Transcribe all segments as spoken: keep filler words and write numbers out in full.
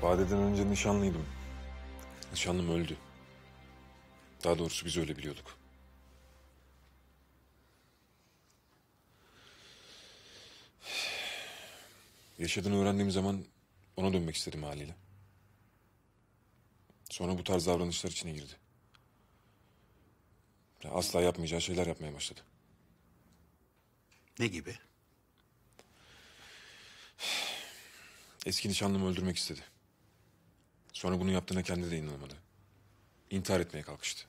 Bade'den önce nişanlıydım. Nişanlım öldü. Daha doğrusu biz öyle biliyorduk. Yaşadığını öğrendiğim zaman ona dönmek istedim haliyle. Sonra bu tarz davranışlar içine girdi. Asla yapmayacağı şeyler yapmaya başladı. Ne gibi? Eski nişanlımı öldürmek istedi. Sonra bunu yaptığına kendi de inanamadı. İntihar etmeye kalkıştı.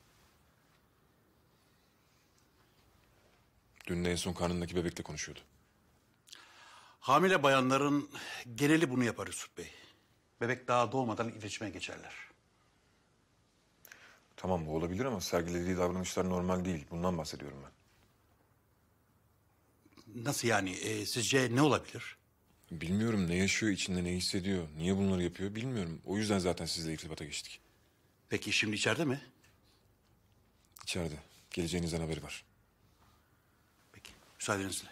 Dün de en son karnındaki bebekle konuşuyordu. Hamile bayanların geneli bunu yapar Yusuf Bey. Bebek daha doğmadan iletişime geçerler. Tamam bu olabilir ama sergilediği davranışlar normal değil. Bundan bahsediyorum ben. Nasıl yani? Ee, sizce ne olabilir? Bilmiyorum ne yaşıyor, içinde ne hissediyor, niye bunları yapıyor bilmiyorum. O yüzden zaten sizle irtibata geçtik. Peki şimdi içeride mi? İçeride. Geleceğinizden haberi var. Peki, müsaadenizle.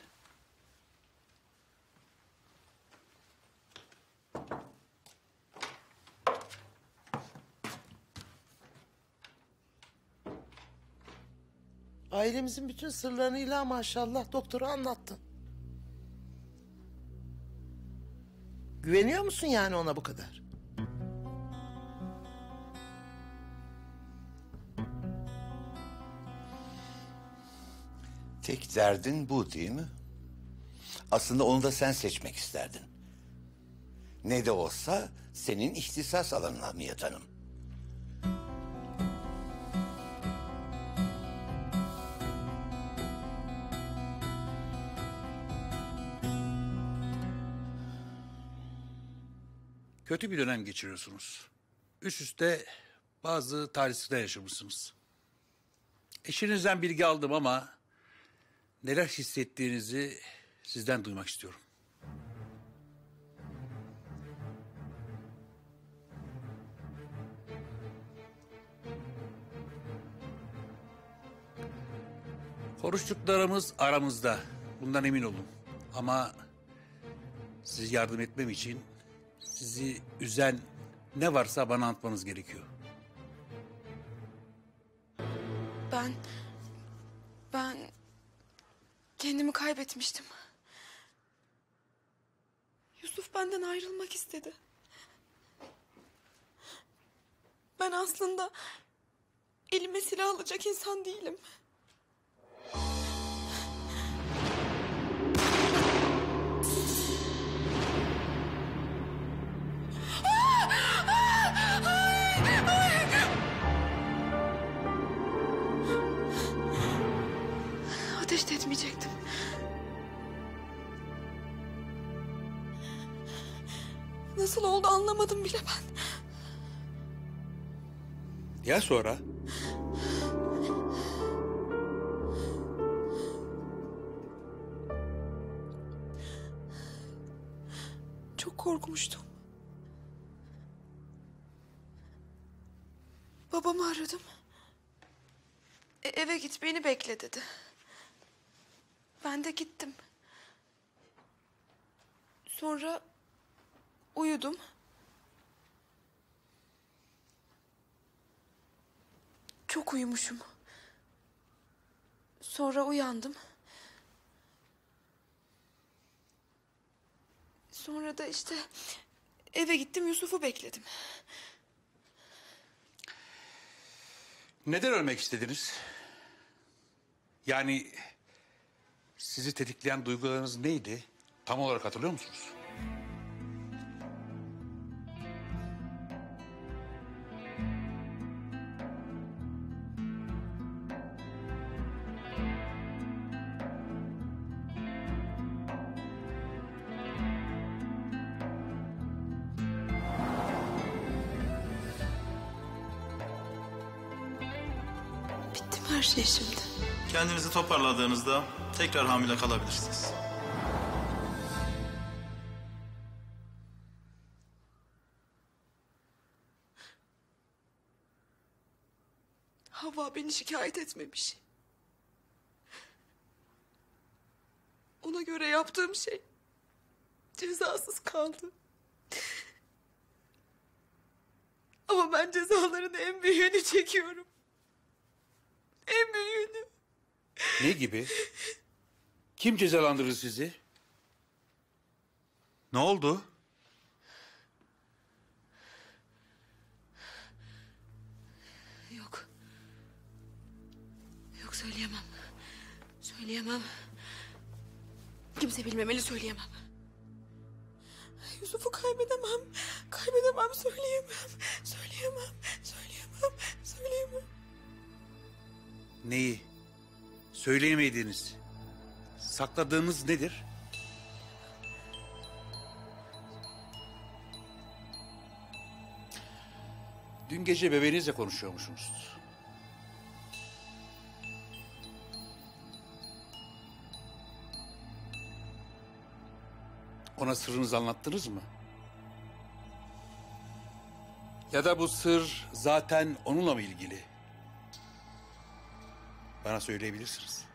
Ailemizin bütün sırlarıyla maşallah doktora anlattın. Güveniyor musun yani ona bu kadar? Tek derdin bu değil mi? Aslında onu da sen seçmek isterdin. Ne de olsa senin ihtisas alanın Hamiyet Hanım. Kötü bir dönem geçiriyorsunuz. Üst üste bazı talihsizlikler yaşamışsınız. Eşinizden bilgi aldım ama neler hissettiğinizi sizden duymak istiyorum. Konuştuklarımız aramızda. Bundan emin olun. Ama size yardım etmem için sizi üzen ne varsa bana anlatmanız gerekiyor. Ben... Ben... Kendimi kaybetmiştim. Yusuf benden ayrılmak istedi. Ben aslında elime silah alacak insan değilim. Ateş de etmeyecektim. Nasıl oldu anlamadım bile ben. Ya sonra? Çok korkmuştum. Babamı aradım. E, eve git beni bekle dedi. Ben de gittim. Sonra uyudum. Çok uyumuşum. Sonra uyandım. Sonra da işte eve gittim, Yusuf'u bekledim. Neden ölmek istediniz? Yani sizi tetikleyen duygularınız neydi? Tam olarak hatırlıyor musunuz? Bitti mi her şey şimdi? Kendinizi toparladığınızda tekrar hamile kalabilirsiniz. Havva beni şikayet etmemiş. Ona göre yaptığım şey cezasız kaldı. cezaların en büyüğünü çekiyorum. En büyüğünü. Ne gibi? Kim cezalandırır sizi? Ne oldu? Yok. Yok, söyleyemem. Söyleyemem. Kimse bilmemeli, söyleyemem. Yusuf'u kaybedemem. Kaybedemem, söyleyemem. Söyleyemem. Söyleyemem. Söyleyemem. Neyi? Söyleyemediğiniz, sakladığınız nedir? Dün gece bebeğinizle konuşuyormuşsunuz. Ona sırrınızı anlattınız mı? Ya da bu sır zaten onunla mı ilgili? Bana söyleyebilirsiniz.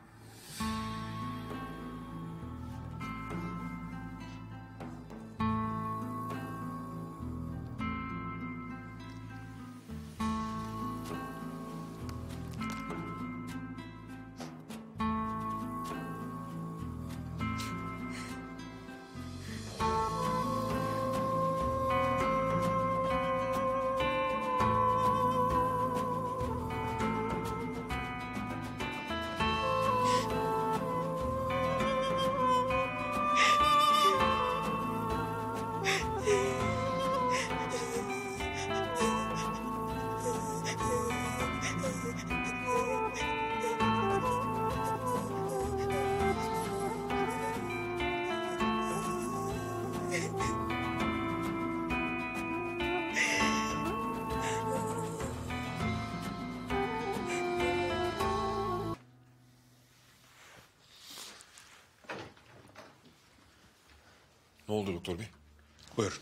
Ne oldu doktor bey? Buyurun.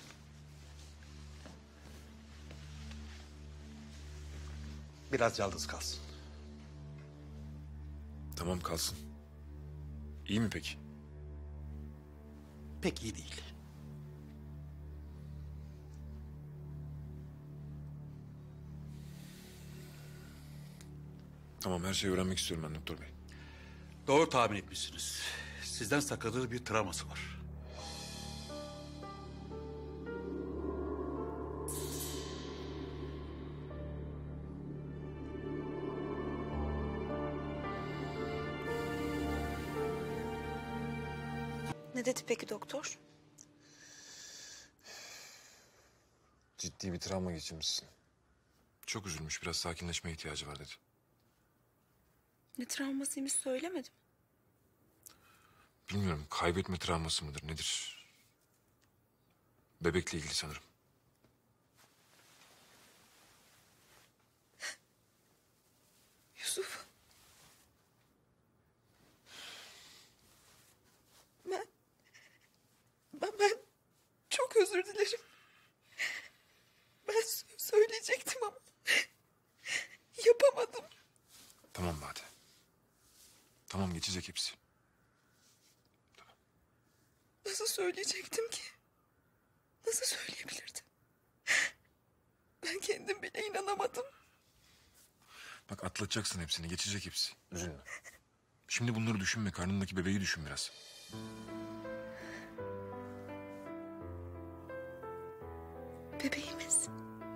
Biraz yalnız kalsın. Tamam, kalsın. İyi mi peki? Pek iyi değil. Tamam, her şeyi öğrenmek istiyorum ben doktor bey. Doğru tahmin etmişsiniz. Sizden sakladığı bir travması var. Ne dedi peki doktor? Ciddi bir travma geçirmişsin. Çok üzülmüş, biraz sakinleşmeye ihtiyacı var dedi. Ne travmasıymış söylemedim. Bilmiyorum, kaybetme travması mıdır, nedir? Bebekle ilgili sanırım. Yusuf. Ben... Ben, ben çok özür dilerim. Ben sö- söyleyecektim ama... yapamadım. Tamam Bade. Tamam, geçecek hepsi. Nasıl söyleyecektim ki? Nasıl söyleyebilirdim? Ben kendim bile inanamadım. Bak, atlatacaksın hepsini, geçecek hepsi. Üzülme. Şimdi bunları düşünme, karnındaki bebeği düşün biraz. Bebeğimiz.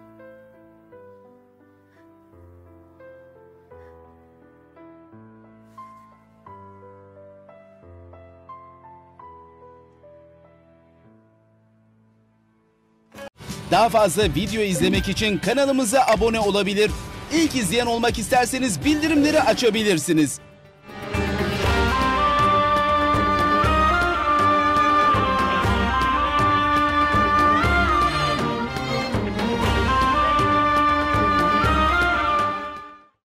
Daha fazla video izlemek için kanalımıza abone olabilir. İlk izleyen olmak isterseniz bildirimleri açabilirsiniz.